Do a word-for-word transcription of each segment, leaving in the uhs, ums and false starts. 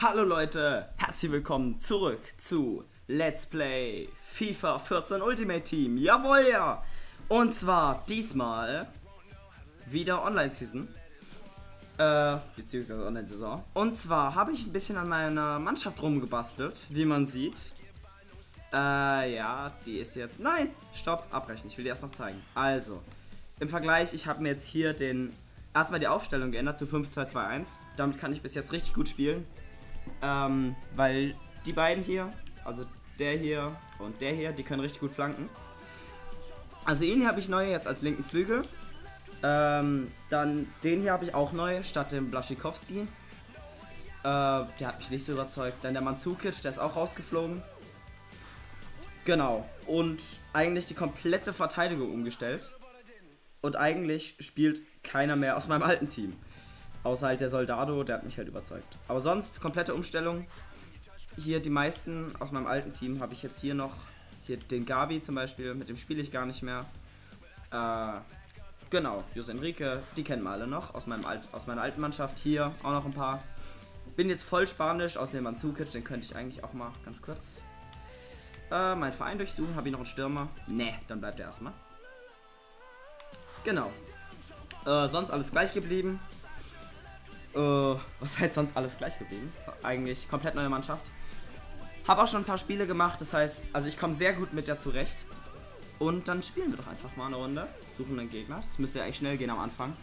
Hallo Leute, herzlich willkommen zurück zu Let's Play FIFA vierzehn Ultimate Team. Jawohl, ja! Und zwar diesmal wieder Online-Season. Äh, beziehungsweise Online-Saison. Und zwar habe ich ein bisschen an meiner Mannschaft rumgebastelt, wie man sieht. Äh, ja, die ist jetzt... Nein, stopp, abbrechen, ich will dir erst noch zeigen. Also, im Vergleich, ich habe mir jetzt hier den... Erstmal die Aufstellung geändert zu fünf zwei zwei eins. Damit kann ich bis jetzt richtig gut spielen. Ähm, weil die beiden hier, also der hier und der hier, die können richtig gut flanken. Also ihn hier habe ich neu jetzt als linken Flügel. Ähm, dann den hier habe ich auch neu, statt dem Blaszczykowski. Äh, der hat mich nicht so überzeugt. Dann der Mandzukic, der ist auch rausgeflogen. Genau. Und eigentlich die komplette Verteidigung umgestellt. Und eigentlich spielt keiner mehr aus meinem alten Team. Außer halt der Soldado, der hat mich halt überzeugt. Aber sonst, komplette Umstellung. Hier die meisten aus meinem alten Team habe ich jetzt hier noch. Hier den Gabi zum Beispiel, mit dem spiele ich gar nicht mehr. Äh, genau, José Enrique, die kennen wir alle noch aus, meinem Alt, aus meiner alten Mannschaft. Hier auch noch ein paar. Bin jetzt voll Spanisch, aus dem Mandzukic, den könnte ich eigentlich auch mal ganz kurz äh, meinen Verein durchsuchen. Habe ich noch einen Stürmer? Ne, dann bleibt er erstmal. Genau. Äh, sonst alles gleich geblieben. Äh, was heißt sonst alles gleich geblieben? So, eigentlich komplett neue Mannschaft. Habe auch schon ein paar Spiele gemacht, das heißt, also ich komme sehr gut mit der zurecht. Und dann spielen wir doch einfach mal eine Runde. Suchen einen Gegner. Das müsste ja echt schnell gehen am Anfang.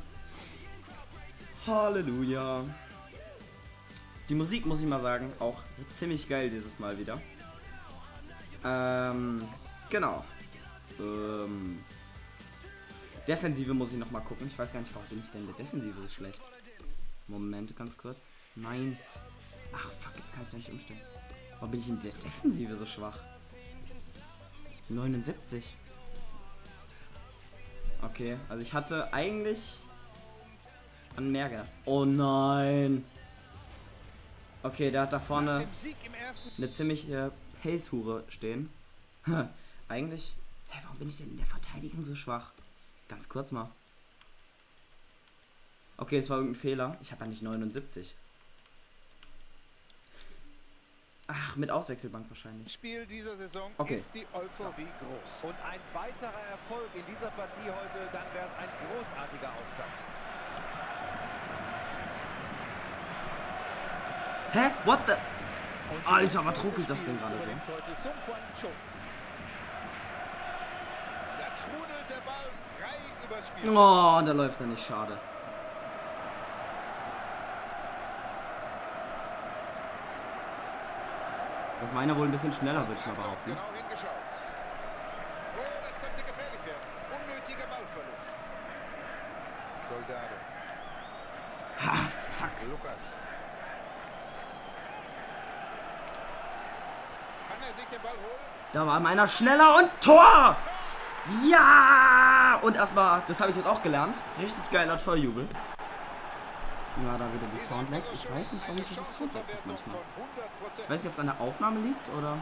Halleluja. Die Musik, muss ich mal sagen, auch ziemlich geil dieses Mal wieder. Ähm, genau. Ähm... Defensive muss ich noch mal gucken. Ich weiß gar nicht, warum bin ich denn in der Defensive so schlecht. Moment, ganz kurz. Nein. Ach, fuck, jetzt kann ich da nicht umstellen. Warum bin ich in der Defensive so schwach? neunundsiebzig. Okay, also ich hatte eigentlich an mehr gedacht. Oh nein. Okay, der hat da vorne eine ziemliche Pace-Hure stehen. Eigentlich... Hä, warum bin ich denn in der Verteidigung so schwach? Ganz kurz mal. Okay, es war irgendein Fehler. Ich habe ja nicht neunundsiebzig. Ach, mit Auswechselbank wahrscheinlich. Spiel dieser Saison okay. Ist die Euphorie so. groß. Und ein weiterer Erfolg in dieser Partie heute, dann wäre es ein großartiger Auftakt. Hä? What the? Alter, was ruckelt das denn gerade so? Da trudelt der Ball frei übers Spiel. Oh, da läuft er nicht, schade. Das ist meiner wohl ein bisschen schneller, würde ich mal behaupten. Genau hingeschaut. Oh, das könnte gefährlich werden. Unnötiger Ballverlust. Soldado. Ha, fuck. Lukas. Kann er sich den Ball holen? Da war meiner schneller und Tor! Ja! Und erstmal, das habe ich jetzt auch gelernt. Richtig geiler Torjubel. Ja, da wieder die Soundlags. Ich weiß nicht, warum ich diese Soundlags habe manchmal. Ich weiß nicht, ob es an der Aufnahme liegt oder...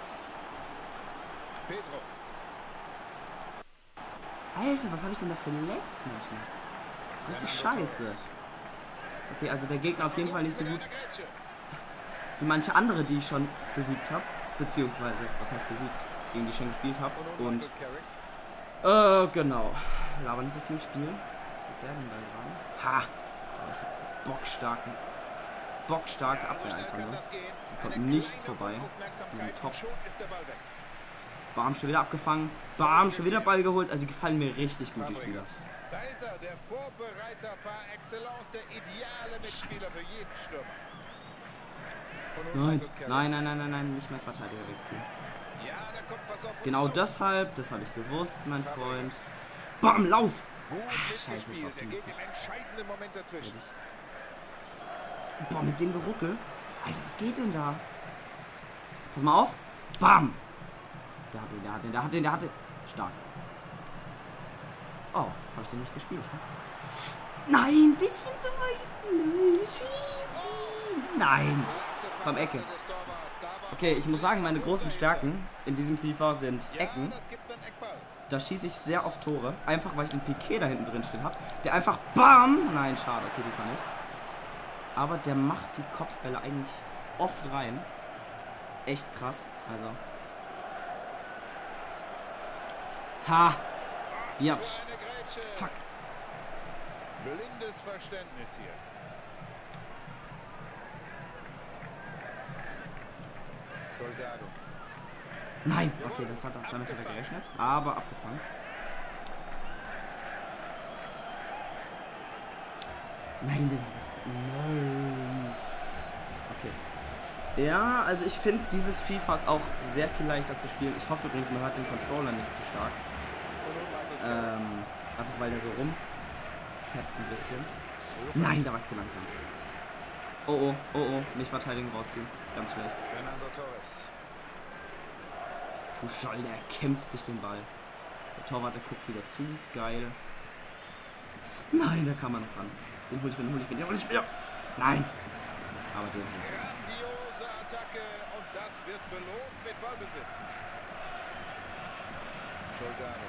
Alter, was habe ich denn da für Lags manchmal? Das ist richtig scheiße. Okay, also der Gegner auf jeden Fall nicht so gut wie manche andere, die ich schon besiegt habe. Beziehungsweise, was heißt besiegt? Gegen die ich schon gespielt habe. Und... Äh, genau. Aber nicht so viel spielen. Was hat der denn da gerade? Ha! Ich hab bockstarken, bockstarke Abwehr einfach nur. Da kommt nichts vorbei. Die sind top. Bam, schon wieder abgefangen. Bam, schon wieder Ball geholt. Also die gefallen mir richtig gut, die Spieler. Da ist er, der Vorbereiter par excellence, der ideale Mitspieler für jeden Stürmer. Nein, nein, nein, nein, nein, nein, nicht mehr Verteidiger wegziehen. Genau deshalb, das habe ich gewusst, mein Freund. Bam, Lauf! Ah, scheiße, das war optimistisch. Boah, mit dem Geruckel. Alter, was geht denn da? Pass mal auf. Bam! Der hat den, der hat den, der hat den, der hat den. Stark. Oh, habe ich den nicht gespielt? Hm? Nein, bisschen zu weit. Nein, schieß ihn. Nein. Komm, Ecke. Okay, ich muss sagen, meine großen Stärken in diesem FIFA sind Ecken. Da schieße ich sehr oft Tore. Einfach, weil ich den Piqué da hinten drin stehen habe. Der einfach BAM! Nein, schade. Okay, diesmal nicht. Aber der macht die Kopfbälle eigentlich oft rein. Echt krass. Also. Ha! Biatch. Fuck. Blindes Verständnis hier. Soldado. Nein! Okay, das hat er, damit hat er gerechnet. Aber abgefangen. Nein, den habe ich. Nein. Okay. Ja, also ich finde, dieses FIFA ist auch sehr viel leichter zu spielen. Ich hoffe übrigens, man hört den Controller nicht zu stark. Ähm, einfach weil der so rum tappt ein bisschen. Nein, da war ich zu langsam. Oh, oh, oh, oh. Nicht verteidigen, rausziehen. Ganz schlecht. Pujol, der kämpft sich den Ball. Der Torwart, der guckt wieder zu. Geil. Nein, da kam man noch ran. Den hol ich mir, den hol ich mir, den hol ich mir. Nein. Aber den hol ich mir. Grandiose Attacke und das wird belohnt mit Ballbesitz. Soldado.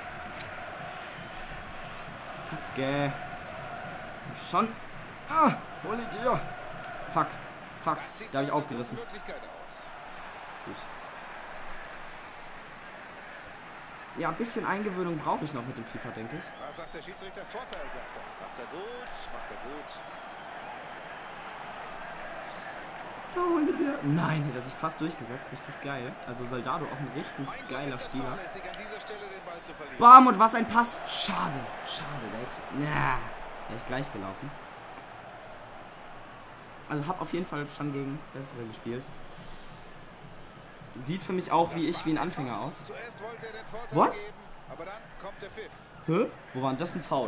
Kacke. Komm schon. Ah, hol ihn dir. Fuck. Fuck. Da habe ich aufgerissen. Gut. Ja, ein bisschen Eingewöhnung brauche ich noch mit dem FIFA, denke ich. Was sagt der Schiedsrichter? Vorteil, sagt er. Macht er gut, macht er gut. Da holt der. Nein, hätte er sich fast durchgesetzt. Richtig geil. Also Soldado auch ein richtig Mein geiler Gott, ist das Spieler. fahrlässig, an dieser Stelle den Ball zu verlieren. Bam, und was ein Pass. Schade. Schade, Leute. Na, wäre ich gleich gelaufen. Also hab auf jeden Fall schon gegen bessere gespielt. Sieht für mich auch wie ich, wie ein Anfänger aus. Zuerst wollte er den Vorteil Was? geben, aber dann kommt der Pfiff. Hä? Wo war denn das ein Foul?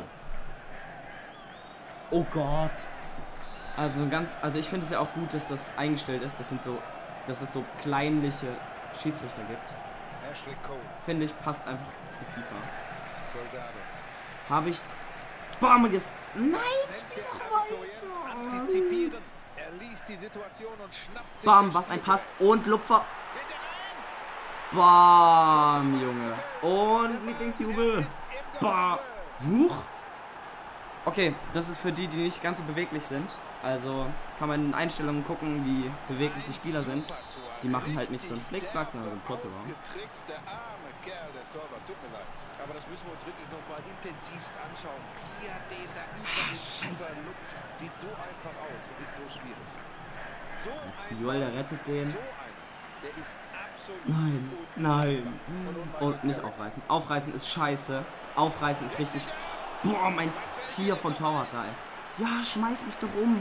Oh Gott. Also ganz, also ich finde es ja auch gut, dass das eingestellt ist. Das sind so, dass es so kleinliche Schiedsrichter gibt. Ashley Cole. Finde ich, passt einfach zu FIFA. Soldado. Habe ich. Bam, und jetzt. Nein, Nennt spiel der doch Abituriент weiter. antizipieren. Er liest die Situation und schnappt sich Bam, den was ein Spielball. Pass. Und Lupfer. Bitte rein! Bam, Junge. Und Lieblingsjubel. Ist im Bam. Gelände. Huch. Okay, das ist für die, die nicht ganz so beweglich sind. Also kann man in Einstellungen gucken, wie beweglich die Spieler sind. Die machen halt nicht so einen Flickflack, sondern so einen Purzelbaum. Ausgetrickst, der arme Kerl, der Torwart, tut mir leid. Aber das müssen wir uns wirklich noch mal intensivst anschauen. Wie er den da über Ah, den Scheiße. Keeper lupft. Sieht so einfach aus und ist so schwierig. So Pujol, der rettet den. So ein, der ist absolut Nein, nein. unfassbar. Und nicht aufreißen. Aufreißen ist scheiße. Aufreißen ist richtig. Boah, mein Tier von Torwart da, ey. Ja, schmeiß mich doch um.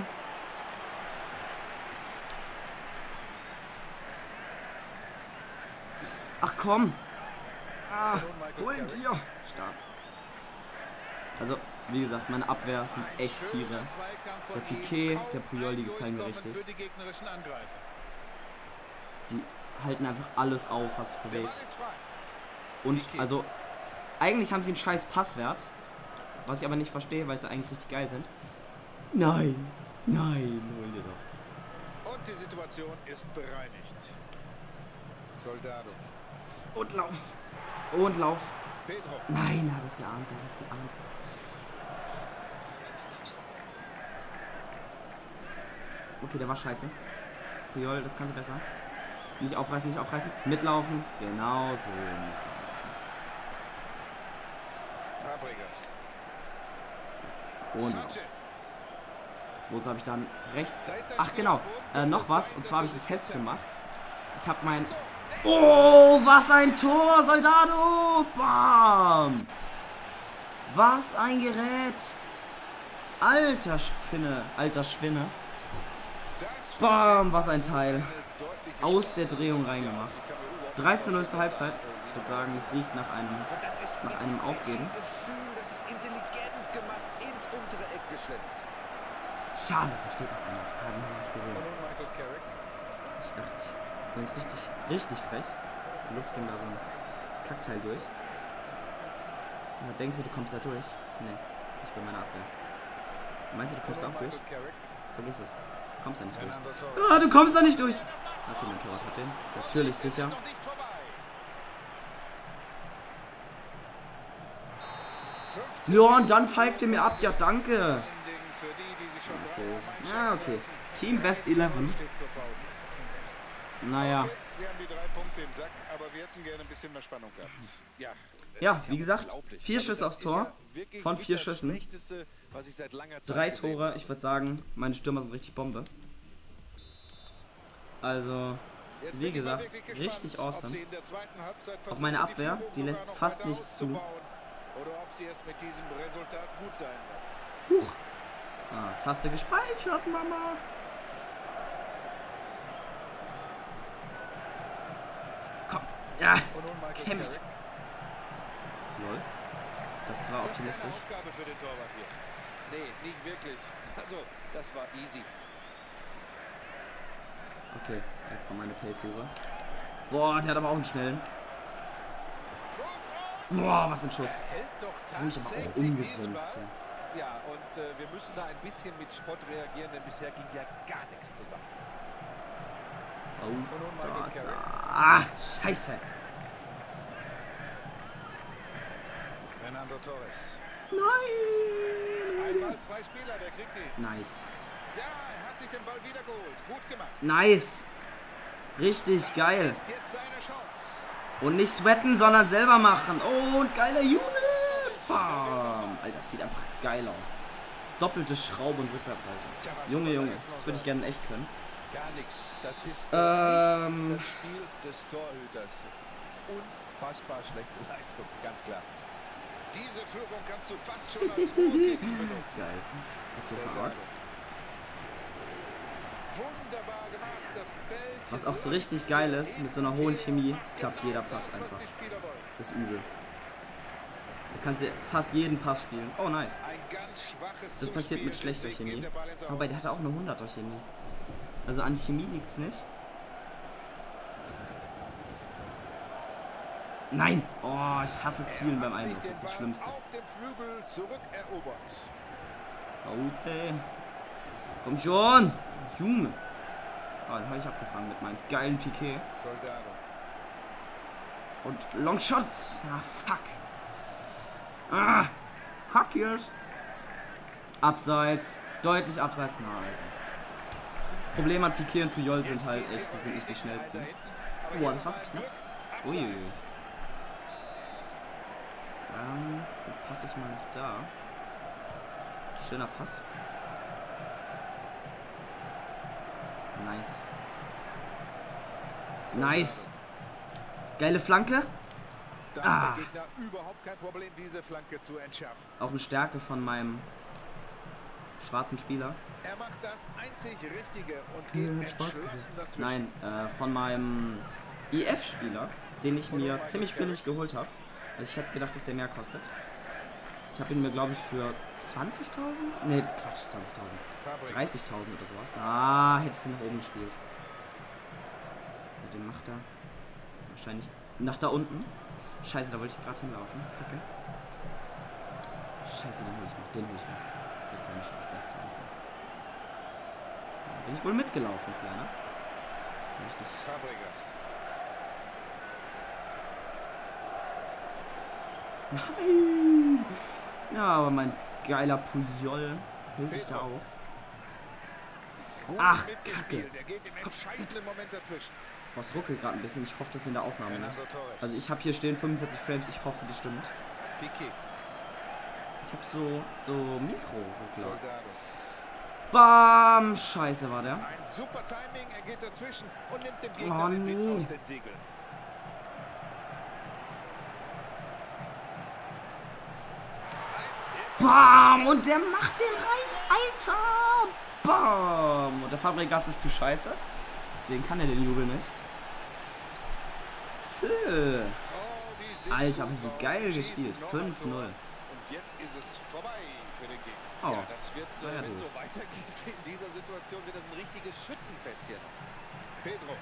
Ach komm. Ah, hol ihn dir. Stark. Also, wie gesagt, meine Abwehr sind echt Tiere. Der Piqué, der Pujol, die gefallen mir richtig. Die halten einfach alles auf, was sich bewegt. Und, also, eigentlich haben sie einen scheiß Passwert. Was ich aber nicht verstehe, weil sie eigentlich richtig geil sind. Nein, nein, hol dir doch. Und die Situation ist bereinigt. Soldado. Und lauf. Und lauf. Pedro. Nein, er hat das geahnt, er hat das geahnt. Okay, der war scheiße. Pujol, das kannst du besser. Nicht aufreißen, nicht aufreißen. Mitlaufen. Genau so muss ich laufen. Fabregas. Zack. Und lauf. Sanchez. Wozu habe ich dann rechts? Da ist ein Ach genau, Spieler äh, auf noch was. Seite Und zwar habe ich einen des Test Zentrum. gemacht. Ich habe mein... Oh, was ein Tor, Soldado! Bam! Was ein Gerät! Alter Schwinne, alter Schwinne. Das Bam, was ein Teil. eine deutliche Aus der Chance. Drehung reingemacht. Ich kann mir überhaupt drei zu null zur Halbzeit. Ich würde sagen, es riecht nach einem... Und das ist Nach mit einem sehr viel Aufgeben. Gefühl, das ist intelligent gemacht, ins untere Eck geschlitzt. Schade, da steht noch einer. Haben wir nicht gesehen. Und nun Michael Carrick. Ich dachte, ich bin jetzt richtig, richtig frech. Luft ging da so ein Kackteil durch. Ja, denkst du, du kommst da durch? Nee, ich bin meine Abwehr. Meinst du, du kommst da auch durch? Michael Carrick. Vergiss es. Du kommst da nicht durch. Fernando Torres. Ah, du kommst da nicht durch! Okay, mein Torwart hat den. Natürlich sicher. Noch nicht vorbei. Ja, und dann pfeift ihr mir ab. Ja, danke. Für die, die sich schon Okay, ist, ah, okay. Team Best elf. Naja. Sie haben die drei Punkte im Sack, aber wir hätten gerne ein bisschen mehr Spannung gehabt. Ja, Ja, wie gesagt, vier Schüsse aufs Tor. Von vier Schüssen. Drei Tore. Ich würde sagen, meine Stürmer sind richtig Bombe. Also, wie gesagt, richtig awesome. Auch meine Abwehr, die lässt fast nichts zu. Oder ob sie es mit diesem Resultat gut sein lassen. Huch. Ah, Taste gespeichert, Mama. Komm. Ja, kämpf. Lol. Das war optimistisch. Das ist keine Aufgabe für den Torwart hier. Nee, nicht wirklich. Also, das war easy. Okay, jetzt kommt meine Pace-Suche. Boah, der hat aber auch einen schnellen. Boah, was ein Schuss. hält doch Da bin ich aber auch tatsächlich umgesenzt. diesen Ball. Ja, und äh, wir müssen da ein bisschen mit Spott reagieren, denn bisher ging ja gar nichts zusammen. Oh Gott. Ah, scheiße. Fernando Torres. Nein. Einmal zwei Spieler, wer kriegt ihn? Nice. Ja, er hat sich den Ball wiedergeholt. Gut gemacht. Nice. Richtig geil. Ist jetzt seine Chance. Und nicht sweaten, sondern selber machen. Oh, und geiler Jubel. Bam. Alter, das sieht einfach geil aus. Doppelte Schraube und Rückwärtsseite. Junge, Junge. Das würde ich gerne in echt können. Gar nichts. Das ist Ähm. das Spiel des Torhüters. Unfassbar schlechte Leistung, ganz klar. Diese Führung kannst du fast schon als Ruhekissen benutzen. Geil. Okay, verargt. Wunderbar gemacht, das Bällchen. Was auch so richtig geil ist, mit so einer hohen Chemie, klappt jeder Pass einfach. Das ist übel. Da kannst du fast jeden Pass spielen. Oh, nice. Ein ganz schwaches Das passiert mit Zuspielen, schlechter deswegen Chemie. geht der Ball ins Aus. Wobei, der hat auch eine hunderter Chemie. Also an Chemie liegt's nicht. Nein! Oh, ich hasse Zielen beim Hat sich Einwurf. den Das ist das Ball Schlimmste. auf dem Flügel zurückerobert. Okay. Komm schon! Junge! Ah, den habe ich abgefangen mit meinem geilen Piqué. Soldado. Und Longshot! Ah, fuck! Ah! Cockers! Abseits. Deutlich abseits. Na, also. Problem an Piqué und Puyol sind halt echt, die sind nicht die schnellsten. Boah, das war knapp. Uiuiui. Ähm, dann passe ich mal nach da. Schöner Pass. Nice. Nice. Geile Flanke. Da Ah. hat der Gegner überhaupt kein Problem, diese Flanke zu entschärfen. Auch eine Stärke von meinem schwarzen Spieler. Er macht das einzig Richtige und Ja, geht hat Spaß entschlossen dazwischen. Nein, äh, von meinem I F-Spieler, den ich mir ziemlich billig geholt habe. Also ich hätte gedacht, dass der mehr kostet. Ich habe ihn mir, glaube ich, für zwanzigtausend? Ne, Quatsch, zwanzigtausend. dreißigtausend oder sowas. Ah, hätte ich den nach oben gespielt. Und den macht er wahrscheinlich nach da unten. Scheiße, da wollte ich gerade hinlaufen. Kacke. Scheiße, den hol ich mal. Den hol ich mal. Geht keine Chance, der ist zu langsam. Bin ich wohl mitgelaufen, Kleiner. Richtig. Fabregas. Nein! Ja, aber mein geiler Puyol hält sich da auf. Gut Ach, mitgespielt. Kacke. Der geht im Komm, entscheidenden Moment dazwischen. Boah, es ruckelt gerade ein bisschen. Ich hoffe, das ist in der Aufnahme nicht. Fernando Torres. Also ich habe hier stehen fünfundvierzig Frames. Ich hoffe, das stimmt. Piqué. Ich habe so, so Mikro-Ruckler. Soldado. Bam! Scheiße war der. Ein super Timing, er geht dazwischen und nimmt dem Gegner Oh, den Wind nee. aus den Segeln. Bam! Und der macht den rein. Alter! Bam! Und der Fabregas ist zu scheiße. Deswegen kann er den Jubel nicht. So. Oh, die sind Alter, gut aber wie drauf. geil Schießen gespielt. noch fünf ein Tor. null. Und jetzt ist es vorbei für den Gegner. Oh, Ja, das wird, das war ja äh, wenn doof. so weitergeht in dieser Situation, wird das ein richtiges Schützenfest hier noch. Pedro.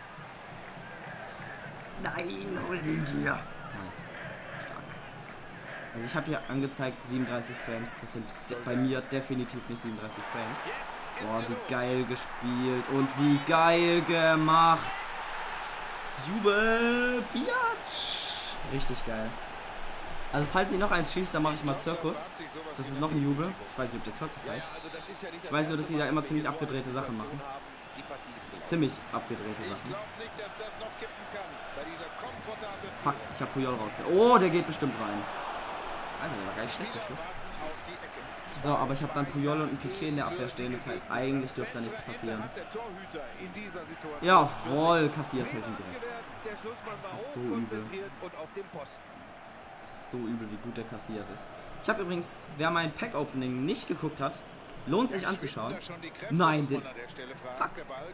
Nein, hol den dir. Nice. Stark. Also ich habe hier angezeigt siebenunddreißig Frames. Das sind bei mir definitiv nicht siebenunddreißig Frames. Jetzt ist Boah, er wie los. geil gespielt und wie geil gemacht. Jubel, Biatch. Richtig geil. Also falls ihr noch eins schießt, dann mache ich mal Zirkus. Das ist noch ein Jubel. Ich weiß nicht, ob der Zirkus heißt. Ich weiß nur, dass sie da immer ziemlich abgedrehte Sachen machen. Ziemlich abgedrehte Sachen. Fuck, ich hab Puyol rausge... Oh, der geht bestimmt rein. Alter, der war gar nicht schlecht, der Schuss. So, aber ich habe dann Puyol und ein Piqué in der Abwehr stehen. Das heißt, eigentlich dürfte da nichts passieren. Jawohl, Casillas hält ihn direkt. Das ist so übel. Das ist so übel, wie gut der Casillas ist. Ich habe übrigens, wer mein Pack-Opening nicht geguckt hat, lohnt sich anzuschauen. Nein, den... Fuck.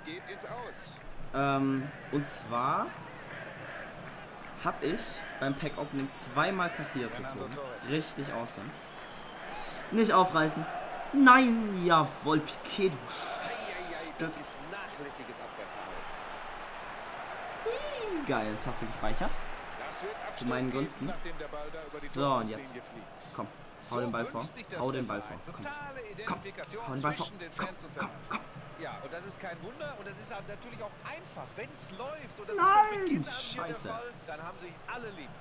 Ähm, und zwar habe ich beim Pack-Opening zweimal Casillas gezogen. Richtig awesome. Nicht aufreißen. Nein, jawohl, Piqué, du Das ist nachlässiges Abwehrverhalten. Geil, Taste gespeichert. Zu meinen Gunsten. So, und jetzt. Komm, hau den Ball vor. Hau den Ball vor. Komm, komm, hau den Ball vor. Komm, komm, komm. Ja, und das ist kein Wunder und das ist halt natürlich auch einfach, wenn es läuft und das Nein, ist von Beginn an hier Scheiße. der Fall, dann haben sich alle lieb.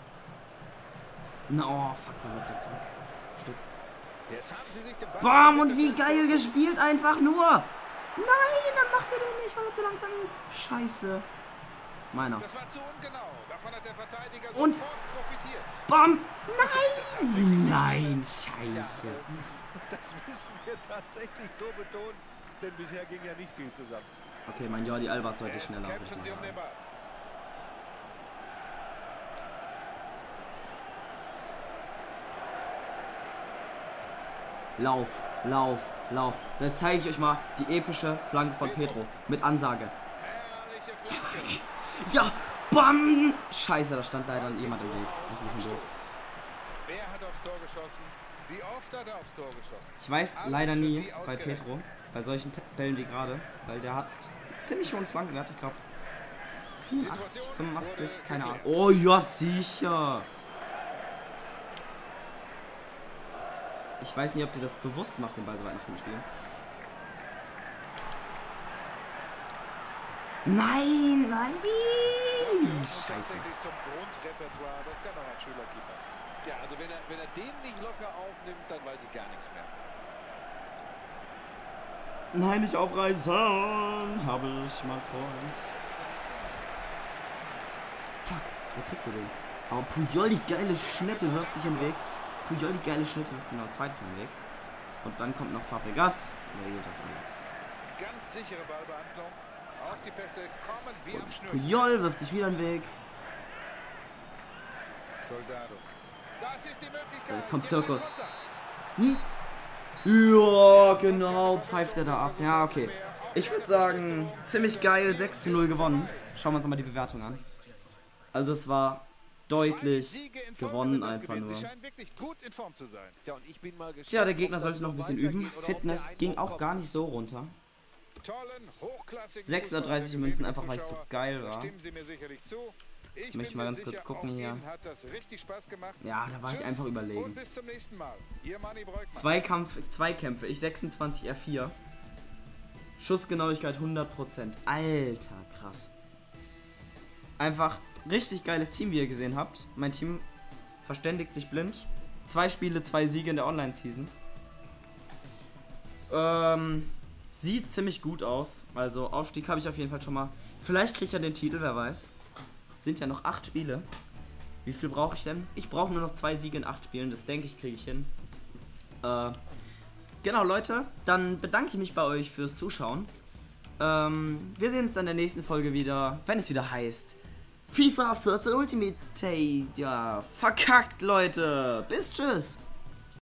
Na, oh, fuck, dann läuft er zurück. Stück. Jetzt haben sie sich den Ball Bam, und wie geil gespielt einfach nur. Nein, dann macht er den nicht, weil er zu langsam ist. Scheiße. Meiner. Das war zu ungenau. Davon hat der Verteidiger Und sofort profitiert. Bam. Nein. Nein, scheiße. Das müssen wir tatsächlich so betonen, denn bisher ging ja nicht viel zusammen. Okay, mein Jordi Alba ist deutlich Jetzt schneller, würde ich kämpfen mal sie um den sagen. Ball. Lauf, lauf, lauf. So, jetzt zeige ich euch mal die epische Flanke von Pedro. Mit Ansage. Herrliche Flanke. Ja, bam! Scheiße, da stand leider jemand im Weg. Das ist ein bisschen doof. Wer hat aufs Tor geschossen? Wie oft hat er aufs Tor geschossen? Ich weiß leider nie bei Pedro, bei solchen Bällen wie gerade, weil der hat einen ziemlich hohen Flankenwert. Ich glaube vierundachtzig, fünfundachtzig, keine Ahnung. Oh ja, sicher. Ich weiß nicht, ob der das bewusst macht, den Ball so weit nach hinten spielen. Nein, nein, Scheiße. Tatsächlich zum Grundrepertoire, das kann auch ein Schülerkeeper. Ja, also wenn er, wenn er den nicht locker aufnimmt, dann weiß ich gar nichts mehr. Nein, nicht aufreißen, habe ich, mein Freund. Fuck, wer kriegt er den? Aber Puyol, die geile Schnitte, wirft sich im Weg. Puyol, die geile Schnitte, wirft sich noch ein zweites Mal im Weg. Und dann kommt noch Fabregas. Wer geht das alles? Ganz sichere Ballbehandlung. Auch die Pässe kommen wie am Schnür. Puyol wirft sich wieder in den Weg. Soldado. Das ist die Möglichkeit. So, jetzt kommt Zirkus. Hm? Ja, genau, pfeift er da ab. Ja, okay. Ich würde sagen, ziemlich geil, sechs zu null gewonnen. Schauen wir uns mal die Bewertung an. Also es war deutlich gewonnen einfach nur. Tja, der Gegner sollte noch ein bisschen üben. Fitness ging auch gar nicht so runter. sechsunddreißig Münzen, einfach weil ich so geil war. Jetzt möchte ich mal ganz kurz gucken hier. Ja, da war ich einfach überlegen. Zweikampf, Zweikämpfe, ich sechsundzwanzig R vier. Schussgenauigkeit hundert Prozent. Alter, krass. Einfach richtig geiles Team, wie ihr gesehen habt. Mein Team verständigt sich blind. Zwei Spiele, zwei Siege in der Online-Season. Ähm, sieht ziemlich gut aus. Also Aufstieg habe ich auf jeden Fall schon mal. Vielleicht kriege ich ja den Titel, wer weiß. Sind ja noch acht Spiele. Wie viel brauche ich denn? Ich brauche nur noch zwei Siege in acht Spielen. Das denke ich, kriege ich hin. Äh, genau, Leute. Dann bedanke ich mich bei euch fürs Zuschauen. Ähm, wir sehen uns dann in der nächsten Folge wieder, wenn es wieder heißt FIFA vierzehn Ultimate. Ja, verkackt, Leute. Bis tschüss.